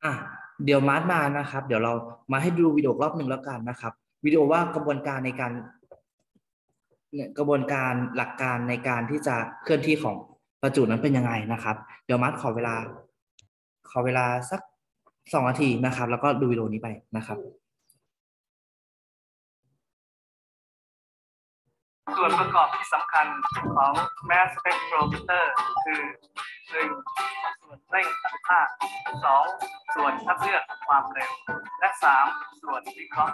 อ่ะเดี๋ยวมาร์ทมานะครับเดี๋ยวเรามาให้ดูวิดีโอรอบหนึ่งแล้วกันนะครับวิดีโอว่ากระบวนการในการเนี่ยกระบวนการหลักการในการที่จะเคลื่อนที่ของประจุนั้นเป็นยังไงนะครับเดี๋ยวมาร์ทขอเวลาสัก2 นาทีนะครับแล้วก็ดูวิดีโอนี้ไปนะครับส่วนประกอบที่สำคัญของ mass spectrometer คือ1ส่วนเร่งอนุภาค2ส่วนคัดเลือกความเร็วและ3ส่วนวิเคราะห์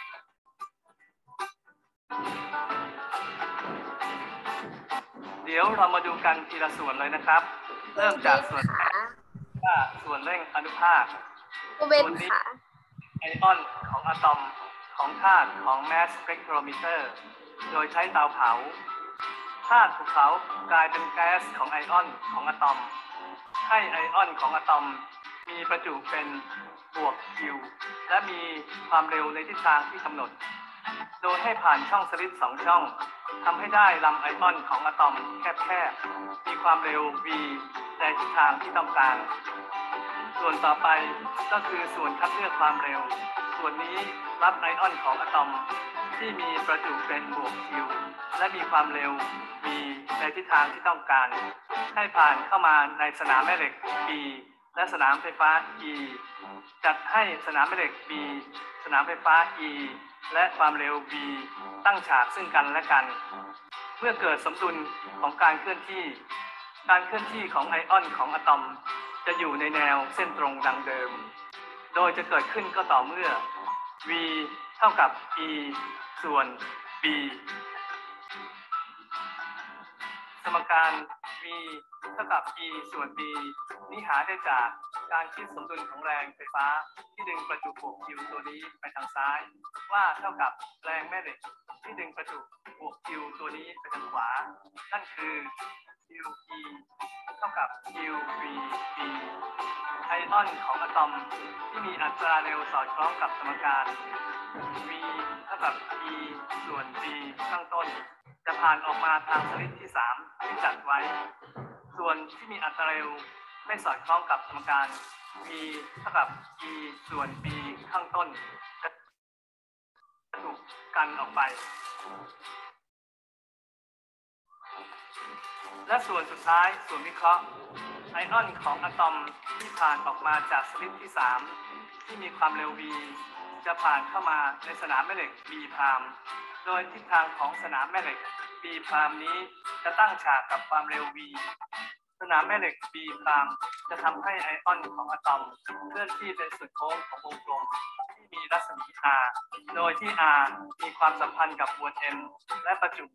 เดี๋ยวเรามาดูกันทีละส่วนเลยนะครับเริ่มจากส่วนส่วนเร่งอนุภาคส่วนนี้ไอออนของอะตอมของธาตุของ mass spectrometer โดยใช้เตาเผาธาตุถูกเผากลายเป็นแก๊สของไอออนของอะตอมให้ไอออนของอะตอมมีประจุเป็นบวก Q และมีความเร็วในทิศทางที่กำหนดโดยให้ผ่านช่องสลิต2 ช่องทำให้ได้ลำไอออนของอะตอมแคบๆมีความเร็ว v ในทิศทางที่ต้องการส่วนต่อไปก็คือส่วนคัดเลือกความเร็วส่วนนี้รับไอออนของอะตอมที่มีประจุเป็นบวก Q และมีความเร็ว v ในทิศทางที่ต้องการให้ผ่านเข้ามาในสนามแม่เหล็ก B และสนามไฟฟ้า E จัดให้สนามแม่เหล็ก B สนามไฟฟ้า E และความเร็ว v ตั้งฉากซึ่งกันและกันเมื่อเกิดสมดุลของการเคลื่อนที่ของไอออนของอะตอมจะอยู่ในแนวเส้นตรงดังเดิมโดยจะเกิดขึ้นก็ต่อเมื่อ v เท่ากับ e ส่วน b สมการ v เท่ากับ e ส่วน b นี้หาได้จากการคิดสมดุลของแรงไฟฟ้าที่ดึงประจุบวก Q ตัวนี้ไปทางซ้ายว่าเท่ากับแรงแม่เหล็กที่ดึงประจุบวก Q ตัวนี้ไปทางขวานั่นคือ QE เท่ากับ QV B ไอออนของอะตอมที่มีอัตราเร็วสอดคล้องกับสมการ v เท่ากับ e ส่วน b ข้างต้นจะผ่านออกมาทางสลิตที่3ที่จัดไว้ส่วนที่มีอัตราเร็วไม่สอดคล้องกับสมการ v เท่ากับ e ส่วน b ข้างต้นจะถูกกันออกไปและส่วนสุดท้ายส่วนวิเคราะห์ไอออนของอะตอมที่ผ่านออกมาจากสลิตที่3ที่มีความเร็ว v จะผ่านเข้ามาในสนามแม่เหล็ก B พรามโดยทิศทางของสนามแม่เหล็ก B พรามนี้จะตั้งฉากกับความเร็ว v สนามแม่เหล็ก B พรามจะทำให้ไอออนของอะตอมเคลื่อนที่เป็นสุดโค้งของวงกลมที่มีรัศมี r โดยที่ r มีความสัมพันธ์กับมวล m และประจุ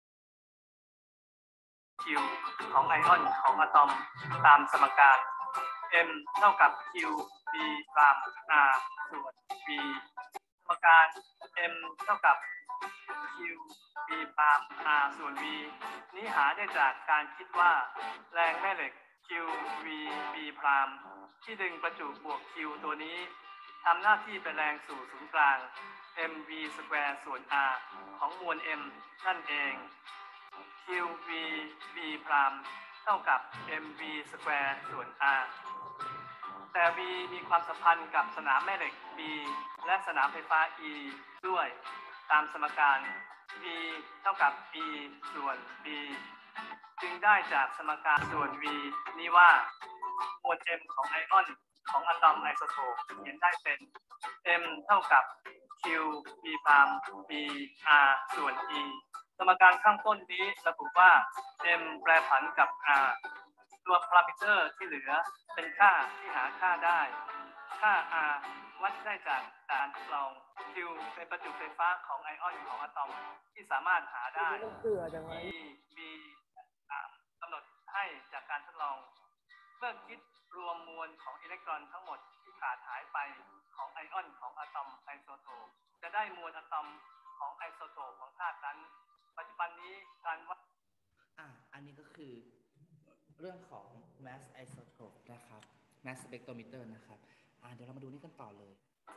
Q ของไอออนของอะตอมตามสมการ M เท่ากับ Q B พราม R ส่วน V สมการ M เท่ากับ Q B พราม R ส่วน V นี้หาได้จากการคิดว่าแรงแม่เหล็ก Q V B พรามที่ดึงประจุบวก Q ตัวนี้ทำหน้าที่เป็นแรงสู่ศูนย์กลาง mv สแควร์ส่วน r ของมวล m นั่นเอง qv v พรามเท่ากับ mv สแควร์ส่วน r แต่ v มีความสัมพันธ์กับสนามแม่เหล็ก b และสนามไฟฟ้า e ด้วยตามสมการ v เท่ากับ e ส่วน b จึงได้จากสมการส่วน v นี้ว่ามวล m ของไอออนของอะตอมไอโซโทปเขียนได้เป็น m เท่ากับ q b พราม b r ส่วน e สมการข้างต้นนี้ระบุว่า m แปรผันกับ r ตัวพารามิเตอร์ที่เหลือเป็นค่าที่หาค่าได้ค่า r วัดได้จากการทดลอง q เป็นประจุไฟฟ้าของไอออนของอะตอมที่สามารถหาได้ e b กำหนดให้จากการทดลองเมื่อคิดรวมมวลของอิเล็กตรอนทั้งหมดที่ขาดหายไปของไอออนของอะตอมไอโซโทปจะได้มวลอะตอมของไอโซโทปของธาตุนั้นปัจจุบันนี้การวัดอันนี้ก็คือเรื่องของ mass isotope นะครับ mass spectrometer นะครับเดี๋ยวเรามาดูนี่กันต่อเลย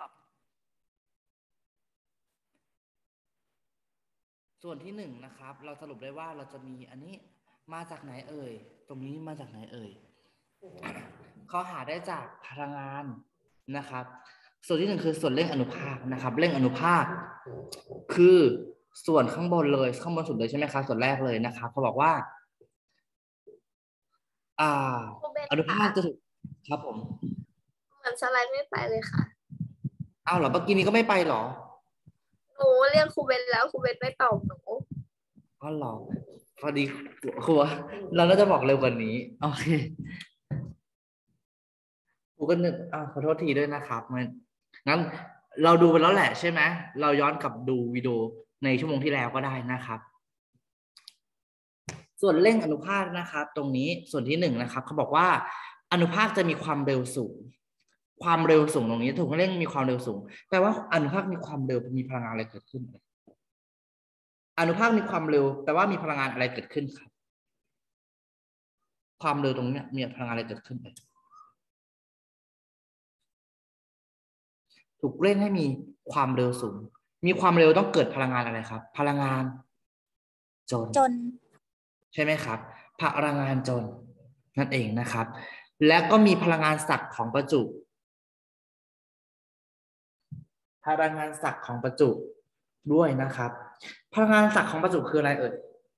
ส่วนที่1นะครับเราสรุปได้ว่าเราจะมีอันนี้มาจากไหนเอ่ยตรงนี้มาจากไหนเอ่ยเขาหาได้จากพลังงานนะครับ ส่วนที่หนึ่งคือส่วนเร่งอนุภาคนะครับเร่งอนุภาคคือส่วนข้างบนเลยข้างบนสุดเลยใช่ไหมครับส่วนแรกเลยนะครับเขาบอกว่าอ่าครูเบนอนุภาค่ะคจะถูกครับผมเหมือนสไลด์ไม่ไปเลยค่ะอ้าวเหรอเมื่อกี้นี้ก็ไม่ไปเหรอหนูเรียกครูเบนแล้วครูเบนไม่ตอบหนูอ๋อเหรอพอดีครูเราน่าจะบอกเร็วกว่านี้โอเคครูก็นึกขอโทษทีด้วยนะครับงั้นเราดูไปแล้วแหละใช่ไหมเราย้อนกลับดูวิดีโอในชั่วโมงที่แล้วก็ได้นะครับ ส่วนเร่งอนุภาคนะครับตรงนี้ส่วนที่หนึ่งนะครับเขาบอกว่าอนุภาคจะมีความเร็วสูงความเร็วสูงตรงนี้ถูกเร่งมีความเร็วสูงแปลว่าอนุภาคมีความเร็วมีพลังงานอะไรเกิดขึ้นอนุภาคมีความเร็วแปลว่ามีพลังงานอะไรเกิดขึ้นครับความเร็วตรงนี้มีพลังงานอะไรเกิดขึ้นถูกเร่งให้มีความเร็วสูงมีความเร็วต้องเกิดพลังงานอะไรครับพลังงานจนใช่ไหมครับพลังงานจนนั่นเองนะครับและก็มีพลังงานศักย์ของประจุ พลังงานศักย์ของประจุด้วยนะครับพลังงานศักย์ของประจุคืออะไรเอ่ย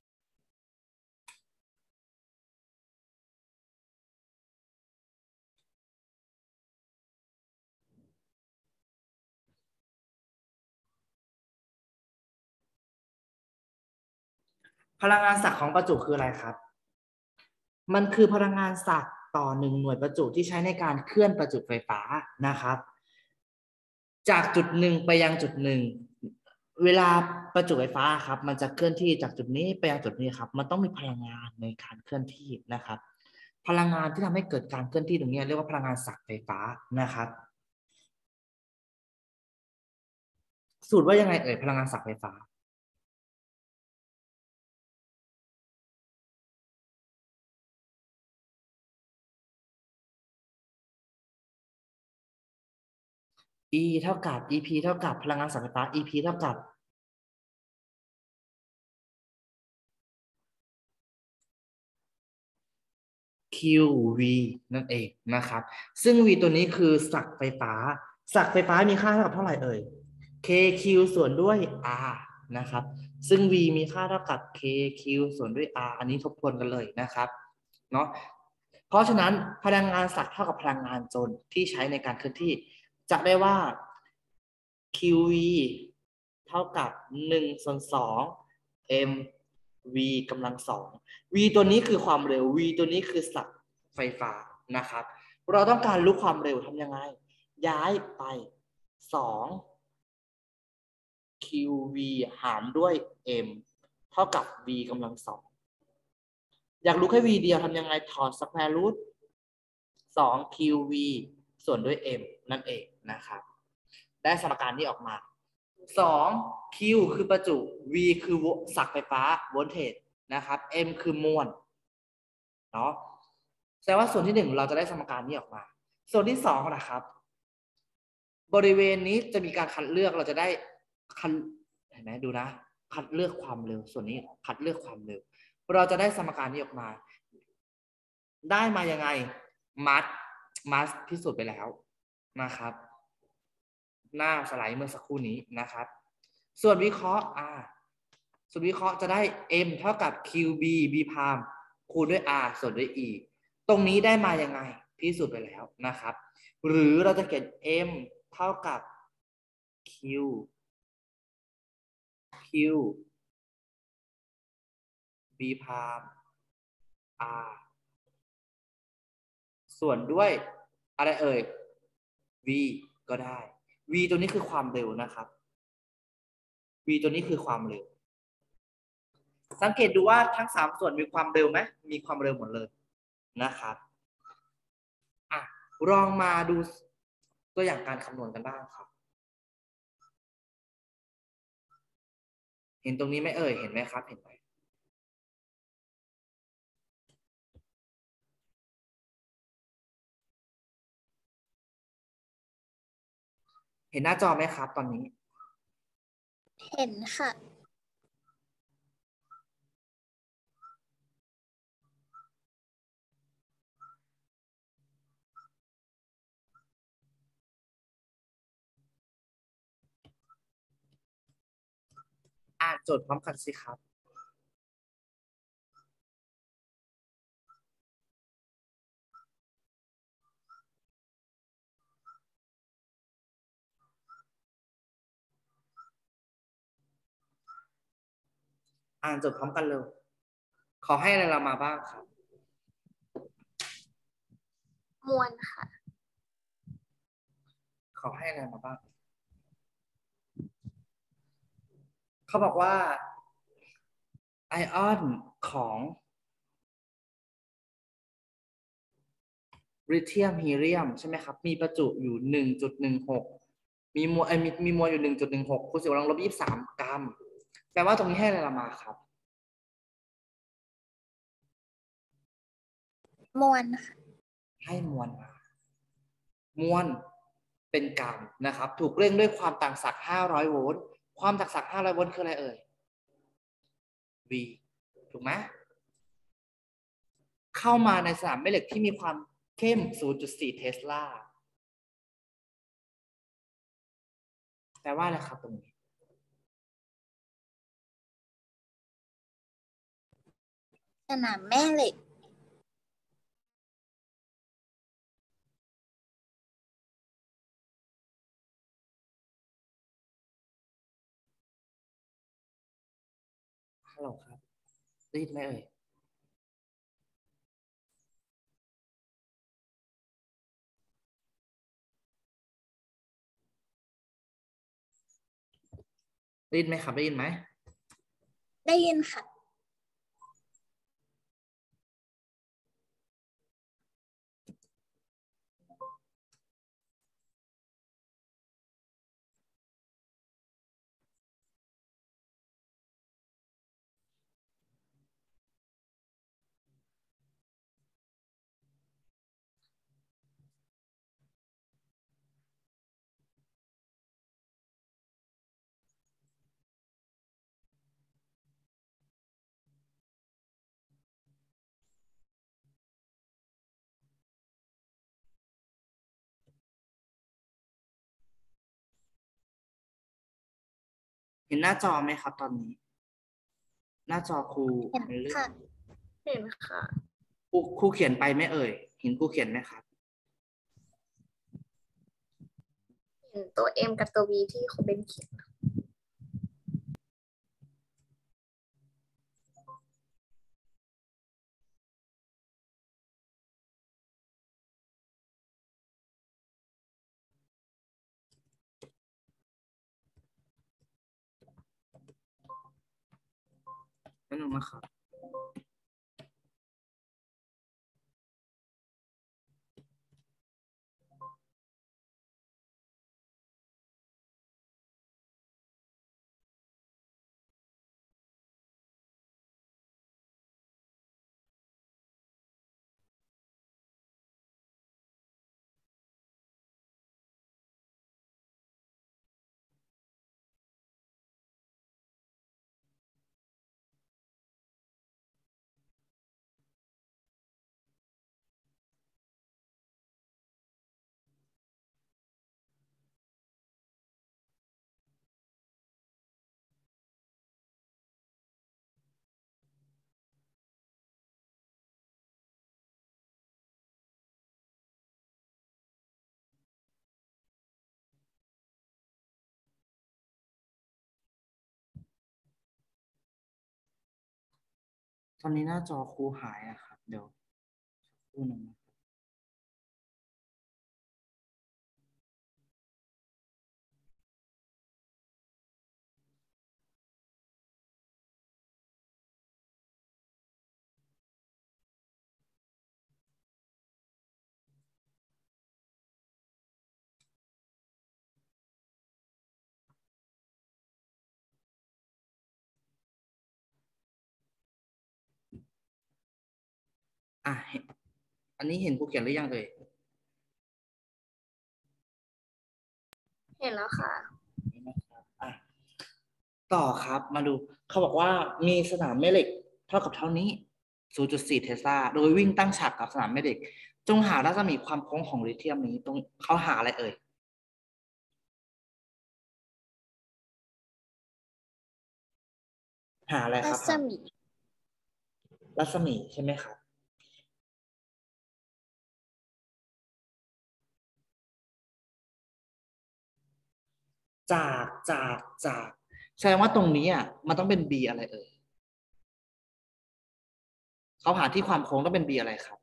พลังงานศักย์ของประจุคืออะไรครับมันคือพลังงานศักย์ต่อหนึ่งหน่วยประจุที่ใช้ในการเคลื่อนประจุไฟฟ้านะครับจากจุดหนึ่งไปยังจุดหนึ่งเวลาประจุไฟฟ้าครับมันจะเคลื่อนที่จากจุดนี้ไปยังจุดนี้ครับมันต้องมีพลังงานในการเคลื่อนที่นะครับพลังงานที่ทำให้เกิดการเคลื่อนที่ตรงนี้เรียกว่าพลังงานศักย์ไฟฟ้านะครับสูตรว่ายังไงเอ่ยพลังงานศักย์ไฟฟ้า E เท่ากับ EP เท่ากับพลังงานศักย์ไฟฟ้า EP เท่ากับ QV นั่นเองนะครับซึ่ง V ตัวนี้คือศักย์ไฟฟ้าศักย์ไฟฟ้ามีค่าเท่ากับเท่าไหร่เอ่ย KQ ส่วนด้วย R นะครับซึ่ง V มีค่าเท่ากับ KQ ส่วนด้วย R อันนี้ทบทวนกันเลยนะครับเนาะเพราะฉะนั้นพลังงานศักย์เท่ากับพลังงานจนที่ใช้ในการเคลื่อนที่จะได้ว่า QV เท่ากับ1/2 mv กำลังสอง v ตัวนี้คือความเร็ว v ตัวนี้คือศักย์ไฟฟ้านะครับเราต้องการรู้ความเร็วทำยังไงย้ายไป2 qv หารด้วย m เท่ากับ v กำลังสองอยากรู้แค่ v เดียวทำยังไงถอดสแควร์รูท2 qv ส่วนด้วย m นั่นเองนะครับได้สมการนี้ออกมา2 q คือประจุ v คือศักย์ไฟฟ้าโวลเทจนะครับ m คือมวลเนาะแสดงว่าส่วนที่1เราจะได้สมการนี้ออกมาส่วนที่2นะครับบริเวณนี้จะมีการคัดเลือกเราจะได้คัดเห็นไหมดูนะคัดเลือกความเร็วส่วนนี้คัดเลือกความเร็วเราจะได้สมการนี้ออกมาได้มายังไงมัดพิสูจน์ไปแล้วนะครับหน้าสไลด์เมื่อสักครู่นี้นะครับส่วนวิเคราะห์ส่วนวิเคราะห์จะได้ m เท่ากับ qb b พามคูณด้วย r ส่วนด้วย e ตรงนี้ได้มายังไงพิสูจน์ไปแล้วนะครับหรือเราจะเขียน m เท่ากับ q b พาม r ส่วนด้วยอะไรเอ่ย v ก็ได้ v ตัวนี้คือความเร็วนะครับ v ตัวนี้คือความเร็วสังเกตดูว่าทั้ง3ส่วนมีความเร็วไหมมีความเร็วหมดเลยนะครับลองมาดูตัวอย่างการคำนวณกันบ้างครับเห็นตรงนี้ไหมเอ่ยเห็นไหมครับเห็นไหมเห็นหน้าจอไหมครับตอนนี้เห็นค่ะอ่านโจทย์พร้อมกันสิครับอ่านโจทย์พร้อมกันเลยขอให้อะไรเรามาบ้างครับมวลค่ะขอให้อะไรมาบ้างเขาบอกว่าไอออนของริเทียมฮีเรียมใช่ไหมครับมีประจุอยู่1.16มีมวลมีมวลอยู่1.16คูณ10กำลังลบ23กรัมแปลว่าตรงนี้ให้อะไรเรามาครับมวลค่ะให้มวลมามวลเป็นกรัมนะครับถูกเร่งด้วยความต่างศักย์500โวลต์ความต่างศักย์500โวลต์คืออะไรเอ่ย V ถูกไหมเข้ามาในสนามแม่เหล็กที่มีความเข้ม 0.4 เทสลาแปลว่าอะไรครับตรงนี้สนามแม่เหล็กฮัลโหลครับได้ยินไหมเอ่ยได้ยินไหมครับได้ยินไหมได้ยินค่ะเห็นหน้าจอไหมครับตอนนี้ หน้าจอครูเห็นมันเลื่อค่ะนเห็นค่ะครูเขียนไปไหมเอ่ยเห็นครูเขียนไหมครับเห็นตัว M กับตัว V ที่ครูเบนเขียนนั่นเองนะครับตอนนี้หน้าจอครูหายอะครับเดี๋ยวครู่หนึ่งนะอันนี้เห็นครูเขียนหรือยังเอ่ยเห็นแล้วค่ะนี่นะครับต่อครับมาดูเขาบอกว่ามีสนามแม่เหล็กเท่ากับเท่านี้ 0.4 เทสลาโดยวิ่งตั้งฉากกับสนามแม่เหล็กจงหารัศมีความโค้งของลิเธียมนี้ตรงเขาหาอะไรเอ่ยหาอะไรครัรับศมีรัศมีใช่ไหมครับ จากแสดงว่าตรงนี้อ่ะมันต้องเป็น b อะไรเอ่ยเขาหาที่ความโค้งต้องเป็น b อะไรครับ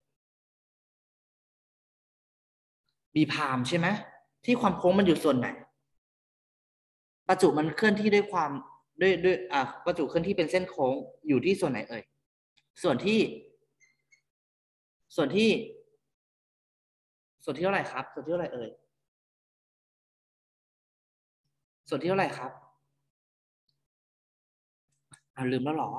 b พามใช่ไหมที่ความโค้งมันอยู่ส่วนไหนประจุมันเคลื่อนที่ด้วยความด้วยประจุเคลื่อนที่เป็นเส้นโค้งอยู่ที่ส่วนไหนเอ่ยส่วนที่ส่วนที่ส่วนที่เท่าไหร่ครับส่วนที่เท่าไหร่เอ่ยส่วนที่เท่าไหร่ครับลืมแล้วเหรอ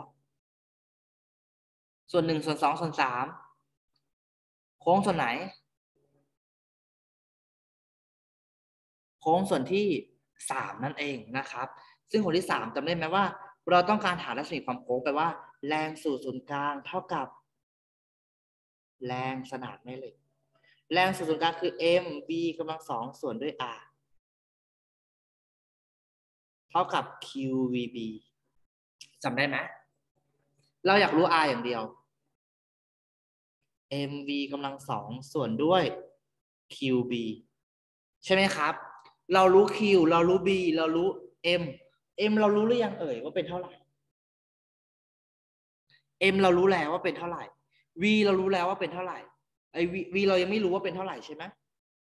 ส่วนหนึ่งส่วนสองส่วนสามโค้งส่วนไหนโค้งส่วนที่สามนั่นเองนะครับซึ่งคนที่สามจำได้ไหมว่าเราต้องการหารัศมีความโค้งแปลว่าแรงสู่ศูนย์กลางเท่ากับแรงสนามแม่เหล็กแรงสู่ศูนย์กลางคือ mv กำลังสองส่วนด้วย r เท่ากับ qvb จำได้ไหมเราอยากรู้ r อย่างเดียว mv กำลังสองส่วนด้วย qb ใช่ไหมครับเรารู้ q เรารู้ b เรารู้ m m เรารู้หรือยังเอ่ยว่าเป็นเท่าไหร่ m เรารู้แล้วว่าเป็นเท่าไหร่ v เรารู้แล้วว่าเป็นเท่าไหร่ไอ้ v เรายังไม่รู้ว่าเป็นเท่าไหร่ใช่ไหม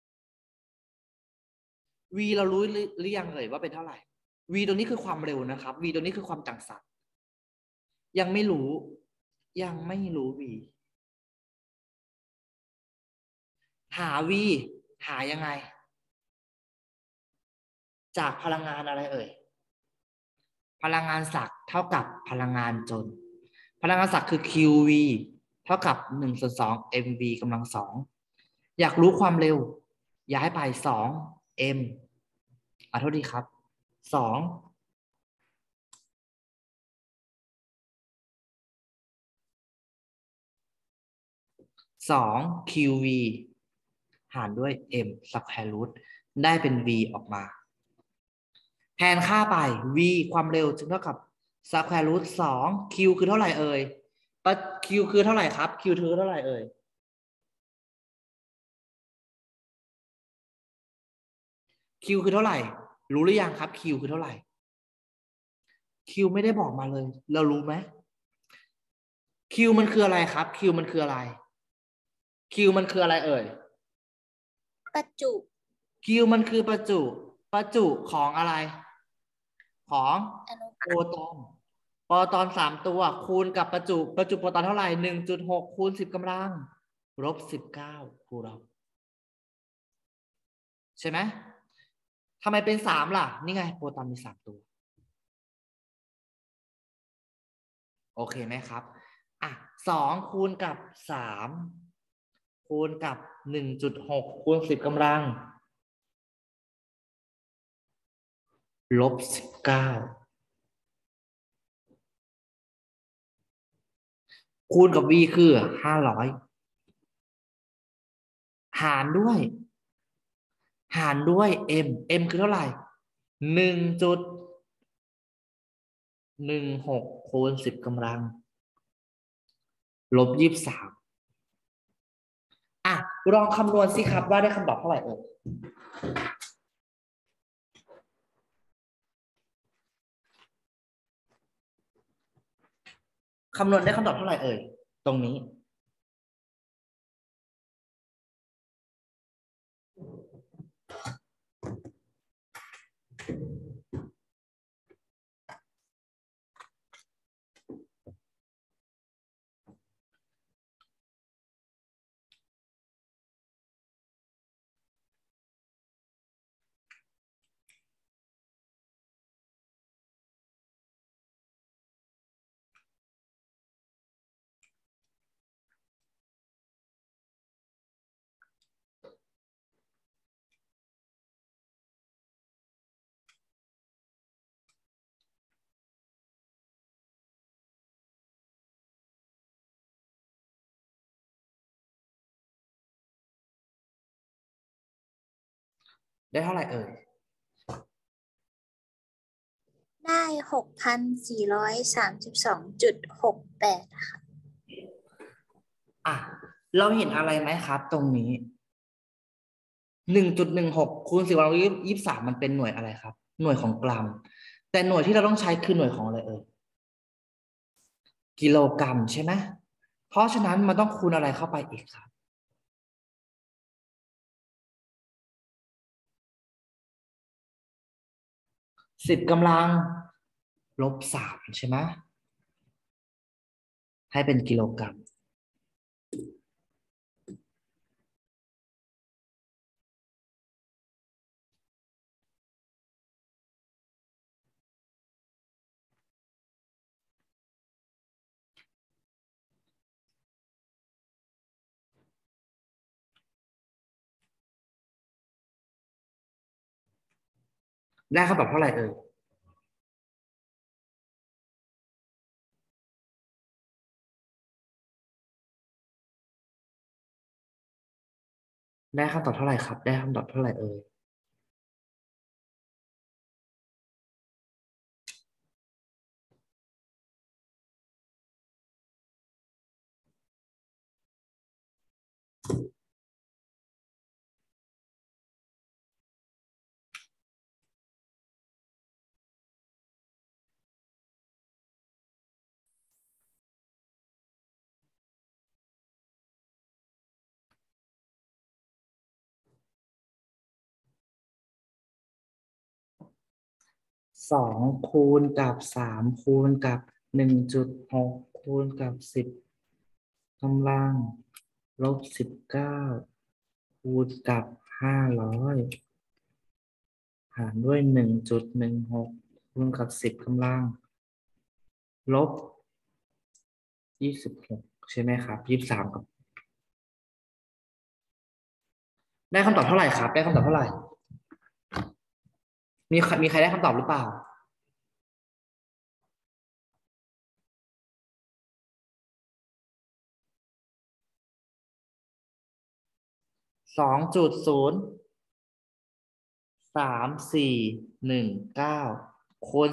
v เรารู้หรือยังเอ่ยว่าเป็นเท่าไหร่ v ตัวนี้คือความเร็วนะครับ v ตัวนี้คือความจังสัตย์ยังไม่รู้ยังไม่รู้ v หา v หายังไงจากพลังงานอะไรเอ่ยพลังงานศักย์เท่ากับพลังงานจนพลังงานศักย์คือ qv เท่ากับ1 ส่วน 2 mv กำลังสองอยากรู้ความเร็วย้ายไป2 m โทษทีครับ2 qv หารด้วย m square root ได้เป็น v ออกมาแทนค่าไป v ความเร็วจึงเท่ากับ square root 2 q คือเท่าไหร่เอ่ยq คือเท่าไหร่ครับ q คือเท่าไหร่เอ่ย q คือเท่าไหร่รู้หรือยังครับ q คือเท่าไหร่ q ไม่ได้บอกมาเลยเรารู้ไหม q มันคืออะไรครับ q มันคืออะไร q มันคืออะไรเอ่ยประจุ q มันคือประจุของอะไรของอนุโปรตอนโปรตอน3 ตัวคูณกับประจุโปรตอนเท่าไหร่1.6คูณ10กำลัง-19คูณเราใช่ไหมทำไมเป็น3ล่ะนี่ไงโปรตอนมี3 ตัวโอเคไหมครับ2คูณกับ3คูณกับ1.6คูณ10กำลัง-19คูณกับ v คือ500หารด้วยm คือเท่าไหร่1.16คูณ10กำลัง-23ลองคำนวณสิครับว่าได้คำตอบเท่าไหร่เอ่ยคำนวณได้คำตอบเท่าไหร่เอ่ยตรงนี้ได้เท่าไหร่เอ่ยได้6,432.68ค่ะอ่ะ เราเห็นอะไรไหมครับ ตรงนี้ 1.16 คูณ10^23มันเป็นหน่วยอะไรครับ หน่วยของกรัม แต่หน่วยที่เราต้องใช้คือหน่วยของอะไรเอ่ย กิโลกรัมใช่ไหม เพราะฉะนั้นมันต้องคูณอะไรเข้าไปอีกครับ 10^-3 ใช่ไหม ให้เป็นกิโลกรัม ได้คำตอบเท่าไหร่เอ่ย ได้คำตอบเท่าไหร่ครับ ได้คำตอบเท่าไหร่เอ่ย 2 คูณกับ 3 คูณกับ 1.6 คูณกับ 10^-19 คูณกับ 500หารด้วย 1.16 คูณกับ 10^-26 ใช่ไหมครับ 23กับได้คำตอบเท่าไหร่ครับ ได้คำตอบเท่าไหร่ มีใครได้คำตอบหรือเปล่า 2.03419 คูณ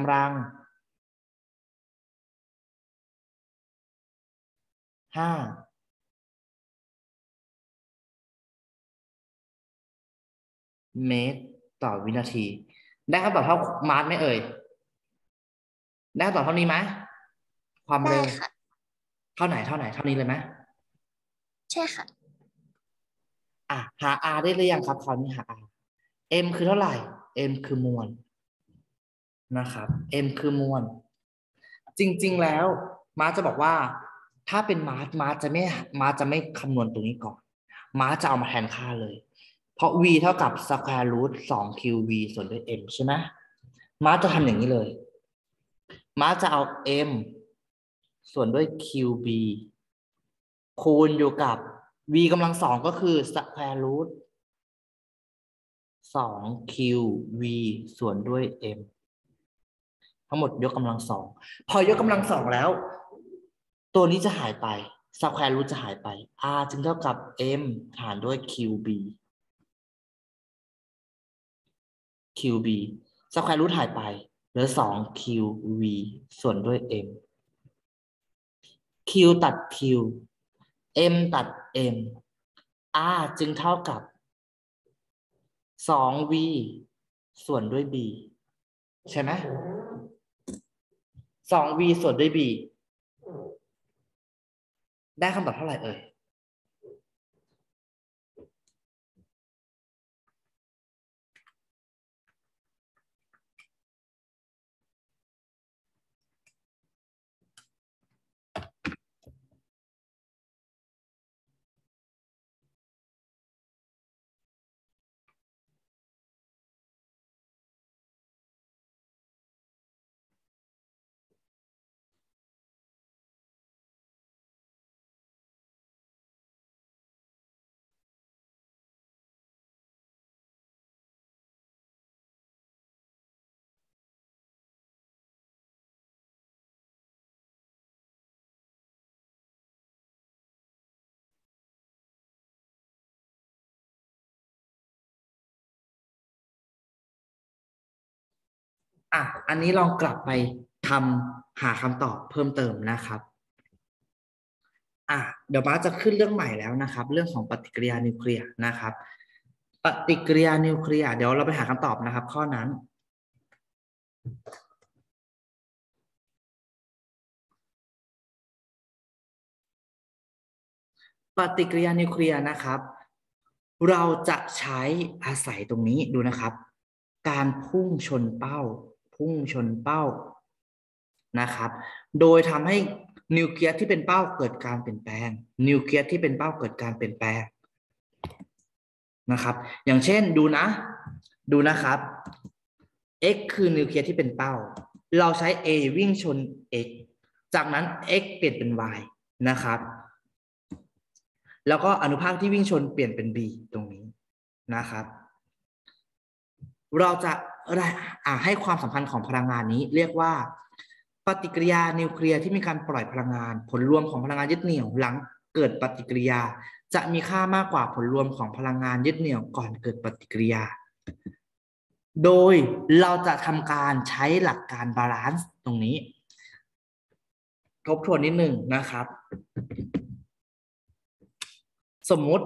10^-5 เมตรต่อวินาที ได้คำตอบเท่ามาร์ทไหมเอ่ย ได้คำตอบเท่านี้ไหม ความได้เร็วค่ะเท่าไหน เท่านี้เลยไหมใช่ค่ะหา R ได้หรือยังครับคราวนี้หา R M คือเท่าไหร่ M คือมวลนะครับ M คือมวล จริงๆแล้วมาร์ทจะบอกว่าถ้าเป็นมาร์ทจะไม่คำนวณตรงนี้ก่อน มาร์ทจะเอามาแทนค่าเลย เพราะ v เท่ากับ square root 2qv ส่วนด้วย m ใช่ไหมมาร์ทจะทำอย่างนี้เลย มาร์ทจะเอา m ส่วนด้วย qb คูณอยู่กับ v กำลังสองก็คือ square root 2qv ส่วนด้วย m ทั้งหมดยกกำลังสองพอยกกำลังสองแล้ว ตัวนี้จะหายไป square root จะหายไป r จึงเท่ากับ m หารด้วย qb square root หายไปเหลือ 2qv ส่วนด้วย m q ตัด q m ตัด m r จึงเท่ากับ 2v ส่วนด้วย b ใช่ไหม 2v ส่วนด้วย b ได้คำตอบเท่าไหร่เอ่ยอันนี้ลองกลับไปทำหาคำตอบเพิ่มเติมนะครับเดี๋ยวมาจะขึ้นเรื่องใหม่แล้วนะครับ เรื่องของปฏิกิริยานิวเคลียร์นะครับ ปฏิกิริยานิวเคลียร์เดี๋ยวเราไปหาคำตอบนะครับ ข้อนั้นปฏิกิริยานิวเคลียร์นะครับ เราจะใช้อาศัยตรงนี้ดูนะครับ การพุ่งชนเป้านะครับ โดยทำให้นิวเคลียสที่เป็นเป้าเกิดการเปลี่ยนแปลงนิวเคลียสที่เป็นเป้าเกิดการเปลี่ยนแปลงนะครับ อย่างเช่นดูนะครับ x คือนิวเคลียสที่เป็นเป้าเราใช้ a วิ่งชน x จากนั้น x เปลี่ยนเป็น y นะครับแล้วก็อนุภาคที่วิ่งชนเปลี่ยนเป็น b ตรงนี้นะครับเราจะให้ความสัมพันธ์ของพลังงานนี้เรียกว่าปฏิกิริยานิวเคลียร์ที่มีการปล่อยพลังงานผลรวมของพลังงานยึดเหนี่ยวหลังเกิดปฏิกิริยาจะมีค่ามากกว่าผลรวมของพลังงานยึดเหนี่ยวก่อนเกิดปฏิกิริยาโดยเราจะทำการใช้หลักการบาลานซ์ตรงนี้ทบทวนนิดหนึ่งนะครับสมมุติ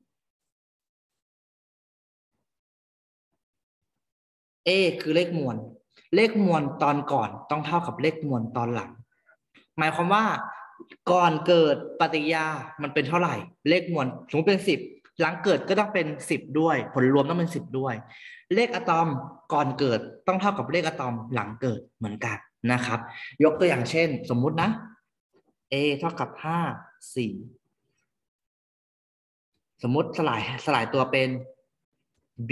A คือเลขมวลตอนก่อนต้องเท่ากับเลขมวลตอนหลังหมายความว่าก่อนเกิดปฏิกิริยามันเป็นเท่าไหร่เลขมวลสมมติเป็น10หลังเกิดก็ต้องเป็น10ด้วยผลรวมต้องเป็น10ด้วยเลขอะตอมก่อนเกิดต้องเท่ากับเลขอะตอมหลังเกิดเหมือนกันนะครับยกตัวอย่างเช่นสมมุตินะ A เท่ากับ5 4สมมุติสลายตัวเป็น B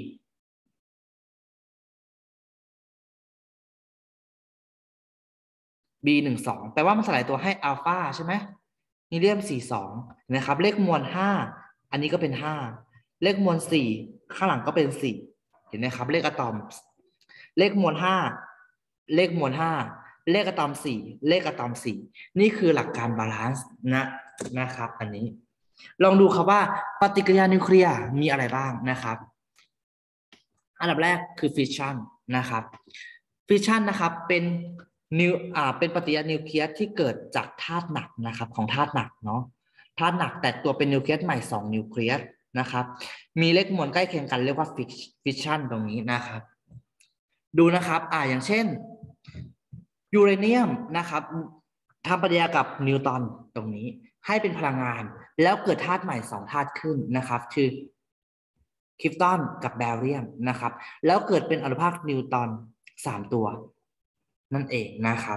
B12 แปลว่ามันสลายตัวให้อัลฟาใช่ไหมฮีเลียม42นะครับเลขมวล5อันนี้ก็เป็น5เลขมวล4ข้างหลังก็เป็น4เห็นไหมครับเลขอะตอมเลขมวล5เลขมวล5เลขอะตอม4เลขอะตอม4นี่คือหลักการบาลานซ์นะครับอันนี้ลองดูครับว่าปฏิกิริยานิวเคลียร์มีอะไรบ้างนะครับอันดับแรกคือฟิชชันนะครับฟิชชันนะครับเป็นเป็นปฏิกิริยานิวเคลียสที่เกิดจากธาตุหนักนะครับของธาตุหนักเนาะธาตุหนักแต่ตัวเป็นนิวเคลียสใหม่2นิวเคลียสนะครับมีเลขมวลใกล้เคียงกันเรียกว่าฟิชชันตรงนี้นะครับดูนะครับอย่างเช่นยูเรเนียมนะครับทำปฏิกิริยากับนิวตรอนตรงนี้ให้เป็นพลังงานแล้วเกิดธาตุใหม่2ธาตุขึ้นนะครับคือคริปตอนกับแบเรียมนะครับแล้วเกิดเป็นอนุภาคนิวตรอน3ตัวนั่นเองนะครับ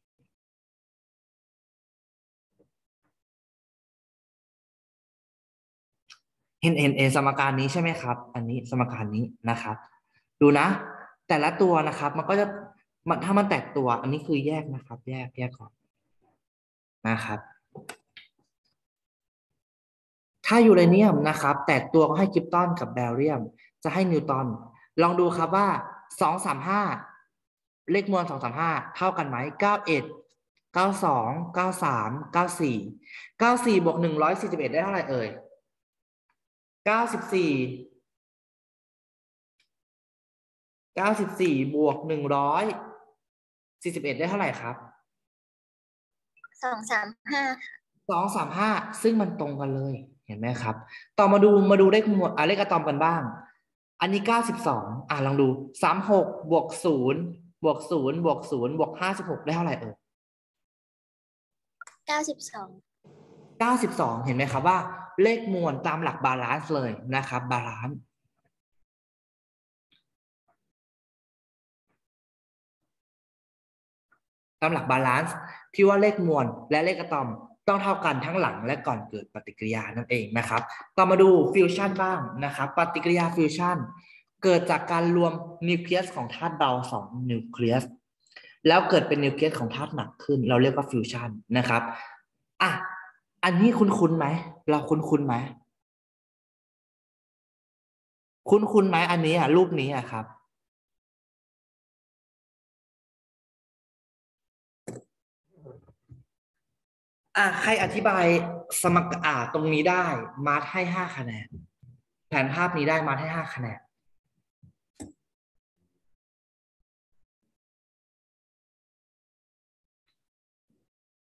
เห็นสมการนี้ใช่ไหมครับอันนี้สมการนี้นะครับดูนะแต่ละตัวนะครับมันก็จะถ้ามันแตกตัวอันนี้คือแยกนะครับแยกก่อนนะครับถ้ายูเรเนียมนะครับแตกตัวก็ให้คริปตอนกับแบเรียมจะให้นิวตรอนลองดูครับว่า235เลขมวล235เท่ากันไหม91 92 93 94 94บวก141ได้เท่าไหร่เอ่ย94บวก141ได้เท่าไหร่ครับ 235 ซึ่งมันตรงกันเลยเห็นไหมครับต่อมาดูเลขมวลเลขอะตอมกันบ้างอันนี้92ลองดู36บวก0บวก0บวก0บวก56ได้เท่าไหร่เอ่ย92เห็นไหมครับว่าเลขมวลตามหลักบาลานซ์เลยนะครับบาลานซ์ตามหลักบาลานซ์ที่ว่าเลขมวลและเลขอะตอมต้องเท่ากันทั้งหลังและก่อนเกิดปฏิกิริยานั่นเองนะครับต่อมาดูฟิวชันบ้างนะครับปฏิกิริยาฟิวชันเกิดจากการรวมนิวเคลียสของธาตุเบา2นิวเคลียสแล้วเกิดเป็นนิวเคลียสของธาตุหนักขึ้นเราเรียกว่าฟิวชันนะครับอันนี้คุ้นไหมเราคุ้นไหมคุ้นไหมอันนี้รูปนี้ครับใครอธิบายสมการตรงนี้ได้มาร์คให้5คะแนนแผนภาพนี้ได้มาร์คให้5คะแนน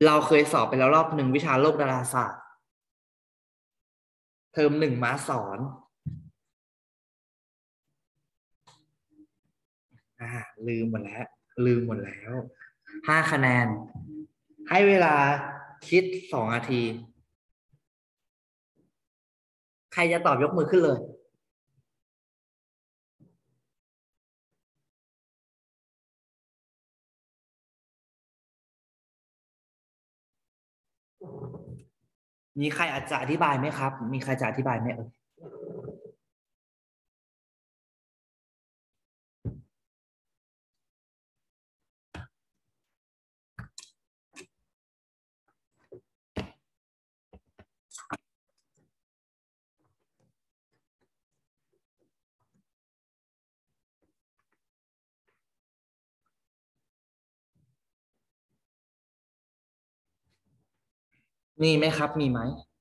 เราเคยสอบไปแล้วรอบหนึ่งวิชาโลกดาราศาสตร์เทอมหนึ่งมาสอนลืมหมดแล้ว5 คะแนนให้เวลาคิด2 นาที ใครจะตอบยกมือขึ้นเลยมีใครอาจจะอธิบายไหมครับ มีใครจะอธิบายไหมมีไหมครับ มีไหม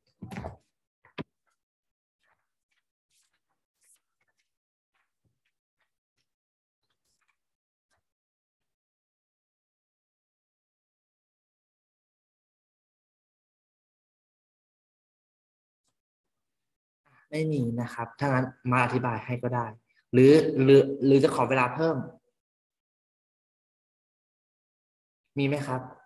ไม่มีนะครับถ้างั้นมาอธิบายให้ก็ได้ หรือจะขอเวลาเพิ่ม มีไหมครับ